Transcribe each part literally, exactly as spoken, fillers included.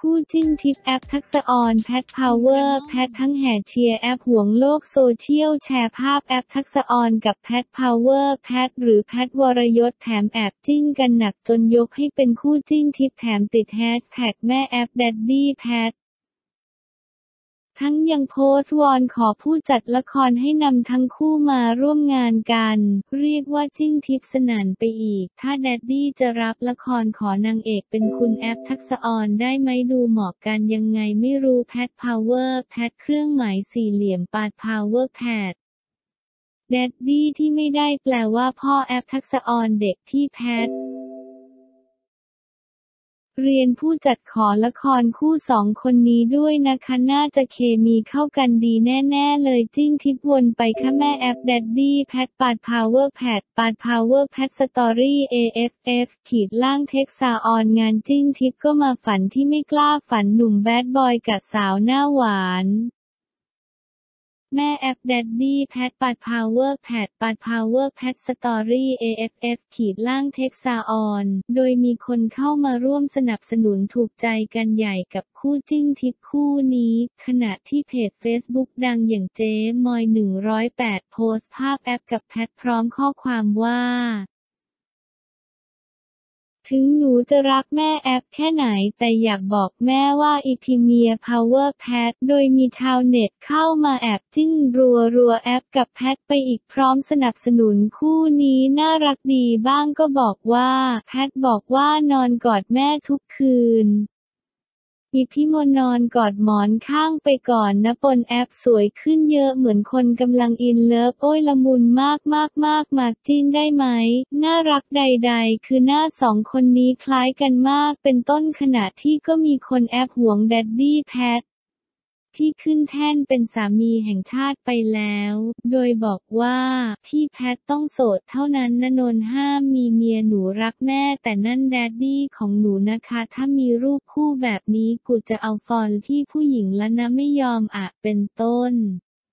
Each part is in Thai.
คู่จิ้นทิปแอปทักษอรแพทพาวเวอร์แพททั้งแห่เชียร์แอปห่วงโลกโซเชียลแชร์ภาพแอปทักษอรกับแพทพาวเวอร์แพทหรือแพทวรยศแถมแอบจิ้นกันหนักจนยกให้เป็นคู่จิ้นทิปแถมติดแฮชแท็กแม่แอปแดดดี้แพททั้งยังโพสต์วอนขอผู้จัดละครให้นำทั้งคู่มาร่วมงานกันเรียกว่าจิ้นทิปสนั่นไปอีกถ้าแดดดี้จะรับละครขอนางเอกเป็นคุณแอปทักษอรได้ไหมดูเหมาะกันยังไงไม่รู้แพทพาวเวอร์แพทเครื่องหมายสี่เหลี่ยมปาดพาวเวอร์แพทแดดดี้ที่ไม่ได้แปลว่าพ่อแอปทักษอรเด็กพี่แพทเรียนผู้จัดขอละครคู่สองคนนี้ด้วยนะคะน่าจะเคมีเข้ากันดีแน่ๆเลยจิ้นทิปวนไปค่ะแม่แอปแดดดี้แพทปาดพาวเวอร์แพทปาดพาวเวอร์แพทสตอรี่ เอ เอฟ เอฟ ขีดล่างเท็กซาออนงานจิ้นทิปก็มาฝันที่ไม่กล้าฝันหนุ่มแบดบอยกับสาวหน้าหวานแม่แอปแดดดี้แพทปาดพาวเวอร์แพทปาดพาวเวอร์แพทสตอรี่ เอ เอฟ เอฟ ขีดล่างเท็กซาออนโดยมีคนเข้ามาร่วมสนับสนุนถูกใจกันใหญ่กับคู่จิ้นทิปคู่นี้ขณะที่เพจเฟซบุ๊กดังอย่างเจ๊มอยหนึ่งร้อยแปดโพสต์ภาพแอปกับแพทพร้อมข้อความว่าถึงหนูจะรักแม่แอปแค่ไหนแต่อยากบอกแม่ว่าอีพีเมียพาวเวอร์แพทโดยมีชาวเน็ตเข้ามาแอบจิ้นรัวรัวแอปกับแพทไปอีกพร้อมสนับสนุนคู่นี้น่ารักดีบ้างก็บอกว่าแพทบอกว่านอนกอดแม่ทุกคืนมีพี่มนนอนกอดหมอนข้างไปก่อนนะปนแอปสวยขึ้นเยอะเหมือนคนกำลังอินเลิฟโอ้ยละมุนมากมากมากมากจิ้นได้ไหมน่ารักใดๆคือหน้าสองคนนี้คล้ายกันมากเป็นต้นขณะที่ก็มีคนแอบหวงแดดดี้แพทที่ขึ้นแท่นเป็นสามีแห่งชาติไปแล้วโดยบอกว่าพี่แพทต้องโสดเท่านั้นนะนนห้ามมีเมียหนูรักแม่แต่นั่นแดดดี้ของหนูนะคะถ้ามีรูปคู่แบบนี้กูจะเอาฟอลพี่ผู้หญิงแล้วนะไม่ยอมอะเป็นต้น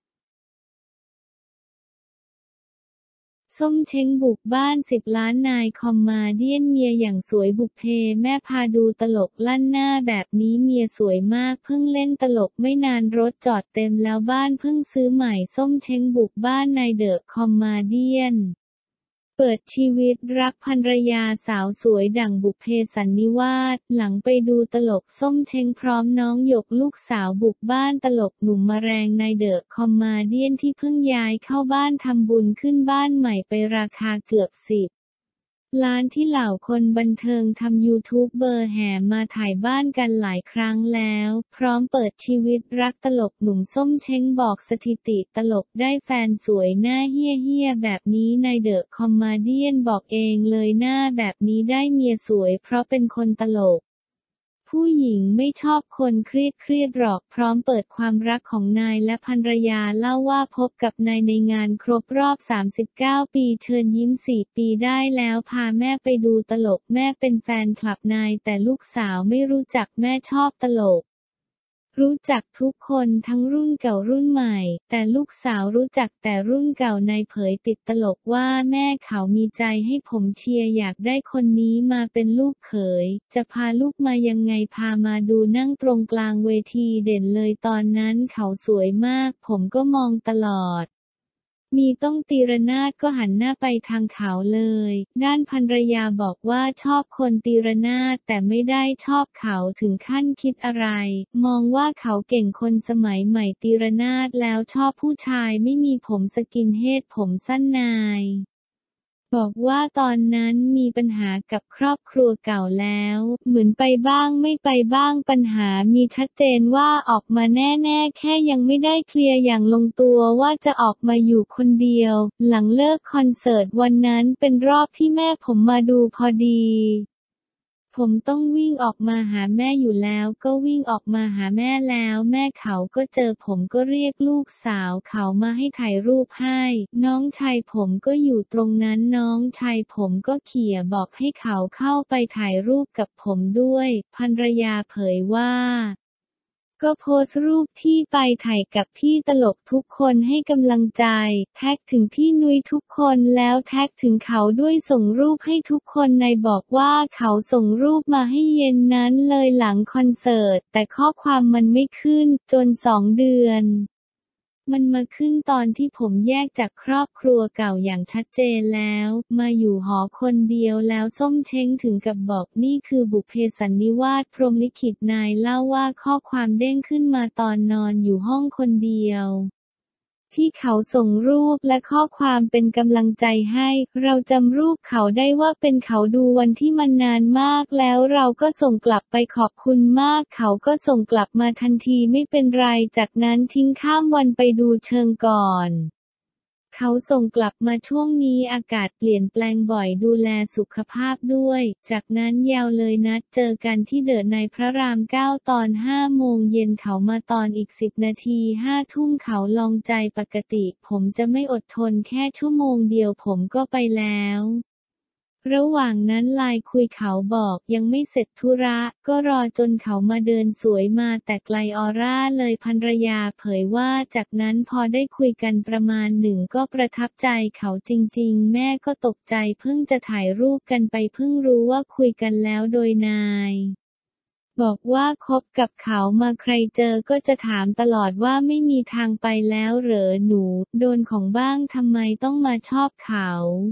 ส้มเช้งบุกบ้านสิบล้านนายคอมมาเดียนเมียอย่างสวยบุพเพแม่พาดูตลกลั่นหน้าแบบนี้เมียสวยมากเพิ่งเล่นตลกไม่นานรถจอดเต็มแล้วบ้านเพิ่งซื้อใหม่ส้มเช้งบุกบ้านนายเดอะคอมมาเดียนเปิดชีวิตรักภรรยาสาวสวยดั่งบุพเพสันนิวาสหลังไปดูตลกส้มเช้งพร้อมน้องหยกลูกสาวบุกบ้านตลกหนุ่มมาแรงในเดอะคอมมาเดียนที่เพิ่งย้ายเข้าบ้านทำบุญขึ้นบ้านใหม่ไปราคาเกือบสิบล้านที่เหล่าคนบันเทิงทำยูทูบเบอร์แห่มาถ่ายบ้านกันหลายครั้งแล้วพร้อมเปิดชีวิตรักตลกหนุ่มส้มเช้งบอกสถิติตลกได้แฟนสวยหน้าเหี้ยๆแบบนี้ในเดอะคอมเมดี้บอกเองเลยหน้าแบบนี้ได้เมียสวยเพราะเป็นคนตลกผู้หญิงไม่ชอบคนเครียดเครียดหรอกพร้อมเปิดความรักของนายและภรรยาเล่าว่าพบกับนายในงานครบรอบสามสิบเก้าปีเชิญยิ้มสี่ปีได้แล้วพาแม่ไปดูตลกแม่เป็นแฟนคลับนายแต่ลูกสาวไม่รู้จักแม่ชอบตลกรู้จักทุกคนทั้งรุ่นเก่ารุ่นใหม่แต่ลูกสาวรู้จักแต่รุ่นเก่านายเผยติดตลกว่าแม่เขามีใจให้ผมเชียร์อยากได้คนนี้มาเป็นลูกเขยจะพาลูกมายังไงพามาดูนั่งตรงกลางเวทีเด่นเลยตอนนั้นเขาสวยมากผมก็มองตลอดมีต้องตีระนาดก็หันหน้าไปทางเขาเลยด้านภรรยาบอกว่าชอบคนตีระนาดแต่ไม่ได้ชอบเขาถึงขั้นคิดอะไรมองว่าเขาเก่งคนสมัยใหม่ตีระนาดแล้วชอบผู้ชายไม่มีผมสกินเฮดผมสั้นนายบอกว่าตอนนั้นมีปัญหากับครอบครัวเก่าแล้วเหมือนไปบ้างไม่ไปบ้างปัญหามีชัดเจนว่าออกมาแน่ๆแค่ยังไม่ได้เคลียร์อย่างลงตัวว่าจะออกมาอยู่คนเดียวหลังเลิกคอนเสิร์ตวันนั้นเป็นรอบที่แม่ผมมาดูพอดีผมต้องวิ่งออกมาหาแม่อยู่แล้วก็วิ่งออกมาหาแม่แล้วแม่เขาก็เจอผมก็เรียกลูกสาวเขามาให้ถ่ายรูปให้น้องชายผมก็อยู่ตรงนั้นน้องชายผมก็เขี่ยบอกให้เขาเข้าไปถ่ายรูปกับผมด้วยภรรยาเผยว่าก็โพสต์รูปที่ไปถ่ายกับพี่ตลกทุกคนให้กำลังใจแท็กถึงพี่นุ้ยทุกคนแล้วแท็กถึงเขาด้วยส่งรูปให้ทุกคนในบอกว่าเขาส่งรูปมาให้เย็นนั้นเลยหลังคอนเสิร์ตแต่ข้อความมันไม่ขึ้นจนสองเดือนมันมาขึ้นตอนที่ผมแยกจากครอบครัวเก่าอย่างชัดเจนแล้วมาอยู่หอคนเดียวแล้วส้มเช้งถึงกับบอกนี่คือบุพเพสันนิวาสพรหมลิขิตนายเล่าว่าข้อความเด้งขึ้นมาตอนนอนอยู่ห้องคนเดียวที่เขาส่งรูปและข้อความเป็นกำลังใจให้เราจำรูปเขาได้ว่าเป็นเขาดูวันที่มันนานมากแล้วเราก็ส่งกลับไปขอบคุณมากเขาก็ส่งกลับมาทันทีไม่เป็นไรจากนั้นทิ้งข้ามวันไปดูเชิงก่อนเขาส่งกลับมาช่วงนี้อากาศเปลี่ยนแปลงบ่อยดูแลสุขภาพด้วยจากนั้นยาวเลยนัดเจอกันที่เดอะในพระรามเก้าตอนห้าโมงเย็นเขามาตอนอีกสิบนาทีห้าทุ่มเขาลองใจปกติผมจะไม่อดทนแค่ชั่วโมงเดียวผมก็ไปแล้วระหว่างนั้นไลน์คุยเขาบอกยังไม่เสร็จธุระก็รอจนเขามาเดินสวยมาแต่ไกลออร่าเลยภรรยาเผยว่าจากนั้นพอได้คุยกันประมาณหนึ่งก็ประทับใจเขาจริงๆแม่ก็ตกใจเพิ่งจะถ่ายรูปกันไปเพิ่งรู้ว่าคุยกันแล้วโดยนายบอกว่าคบกับเขามาใครเจอก็จะถามตลอดว่าไม่มีทางไปแล้วเหรอหนูโดนของบ้างทำไมต้องมาชอบเขา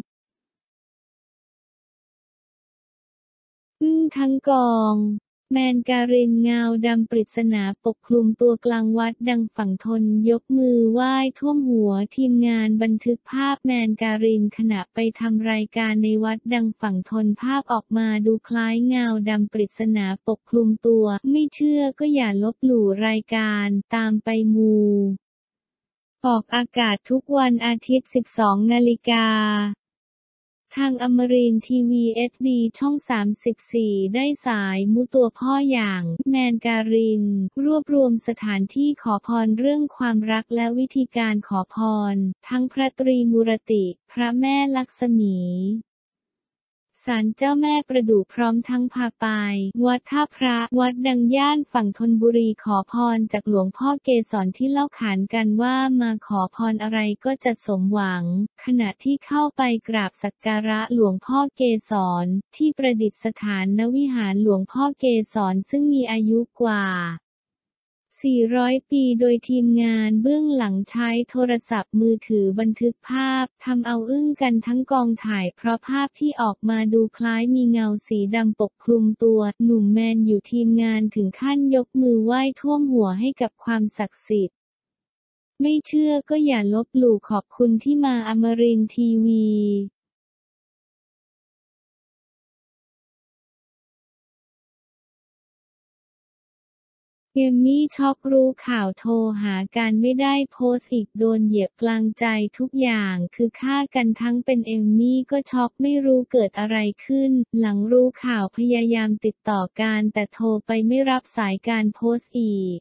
อึ้งทั้งกองแมนการินเงาดำปริศนาปกคลุมตัวกลางวัดดังฝั่งทนยกมือไหว้ท่วมหัวทีมงานบันทึกภาพแมนการินขณะไปทำรายการในวัดดังฝั่งทนภาพออกมาดูคล้ายเงาดำปริศนาปกคลุมตัวไม่เชื่อก็อย่าลบหลู่รายการตามไปมูออกอากาศทุกวันอาทิตย์ สิบสองนาฬิกาทางอมรินทร์ทีวี เอช ดี ช่อง สามสิบสี่ ได้สายมุตัวพ่ออย่างแมนการินรวบรวมสถานที่ขอพรเรื่องความรักและวิธีการขอพรทั้งพระตรีมูรติพระแม่ลักษมีศาลเจ้าแม่ประดู่พร้อมทั้งพาไปวัดท่าพระวัดดังย่านฝั่งธนบุรีขอพรจากหลวงพ่อเกศรที่เล่าขานกันว่ามาขอพรอะไรก็จะสมหวังขณะที่เข้าไปกราบสักการะหลวงพ่อเกศรที่ประดิษฐานณวิหารหลวงพ่อเกศรซึ่งมีอายุกว่าสี่ร้อยปีโดยทีมงานเบื้องหลังใช้โทรศัพท์มือถือบันทึกภาพทำเอาอึ้งกันทั้งกองถ่ายเพราะภาพที่ออกมาดูคล้ายมีเงาสีดำปกคลุมตัวหนุ่มแมนอยู่ทีมงานถึงขั้นยกมือไหว้ท่วมหัวให้กับความศักดิ์สิทธิ์ไม่เชื่อก็อย่าลบหลู่ขอบคุณที่มาอมรินทร์ทีวีเอมมี่ช็อกรู้ข่าวโทรหากันไม่ได้โพสต์อีกโดนเหยียบกลางใจทุกอย่างคือฆ่ากันทั้งเป็นเอมมี่ก็ช็อกไม่รู้เกิดอะไรขึ้นหลังรู้ข่าวพยายามติดต่อกันแต่โทรไปไม่รับสายการโพสต์อีก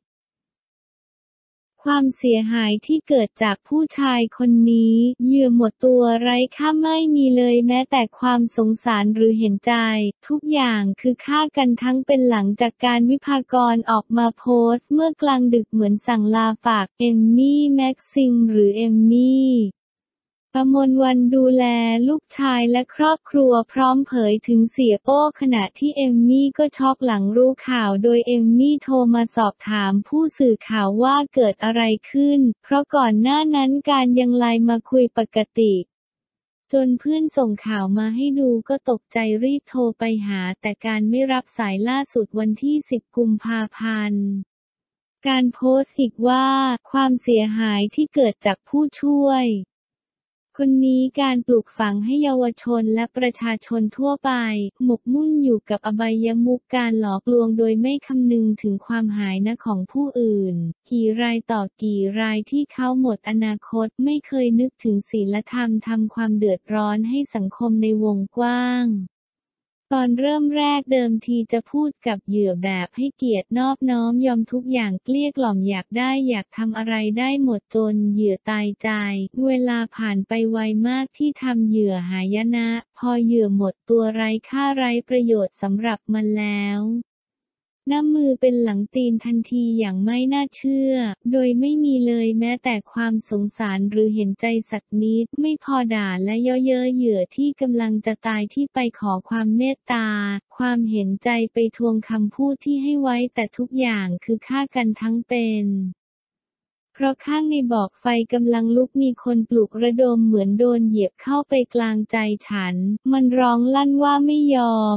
ความเสียหายที่เกิดจากผู้ชายคนนี้เหยื่อหมดตัวไร้ค่าไม่มีเลยแม้แต่ความสงสารหรือเห็นใจทุกอย่างคือฆ่ากันทั้งเป็นหลังจากการวิพากรออกมาโพสต์เมื่อกลางดึกเหมือนสั่งลาฝากเอมมี่แม็กซิมหรือเอมมี่กมลวรรณดูแลลูกชายและครอบครัวพร้อมเผยถึงเสียโป้ขณะที่เอมมี่ก็ช็อกหลังรู้ข่าวโดยเอมมี่โทรมาสอบถามผู้สื่อข่าวว่าเกิดอะไรขึ้นเพราะก่อนหน้านั้นการยังไลน์มาคุยปกติจนเพื่อนส่งข่าวมาให้ดูก็ตกใจรีบโทรไปหาแต่การไม่รับสายล่าสุดวันที่สิบกุมภาพันธ์การโพสต์อีกว่าความเสียหายที่เกิดจากผู้ช่วยคนนี้การปลูกฝังให้เยาวชนและประชาชนทั่วไปหมกมุ่นอยู่กับอบายมุขการหลอกลวงโดยไม่คำนึงถึงความหายนะของผู้อื่นกี่รายต่อกี่รายที่เขาหมดอนาคตไม่เคยนึกถึงศีลธรรมทำความเดือดร้อนให้สังคมในวงกว้างตอนเริ่มแรกเดิมทีจะพูดกับเหยื่อแบบให้เกียรตินอบน้อมยอมทุกอย่างเกลี้ยกล่อมอยากได้อยากทำอะไรได้หมดจนเหยื่อตายใจเวลาผ่านไปไวมากที่ทำเหยื่อหายนะพอเหยื่อหมดตัวไร้ค่าไร้ประโยชน์สำหรับมันแล้วหน้ามือเป็นหลังตีนทันทีอย่างไม่น่าเชื่อ โดยไม่มีเลยแม้แต่ความสงสารหรือเห็นใจสักนิด ไม่พอด่าและเยาะเย้ยเหยื่อที่กำลังจะตายที่ไปขอความเมตตา ความเห็นใจไปทวงคำพูดที่ให้ไว้แต่ทุกอย่างคือฆ่ากันทั้งเป็น เพราะข้างในบอกไฟกำลังลุกมีคนปลุกระดมเหมือนโดนเหยียบเข้าไปกลางใจฉัน มันร้องลั่นว่าไม่ยอม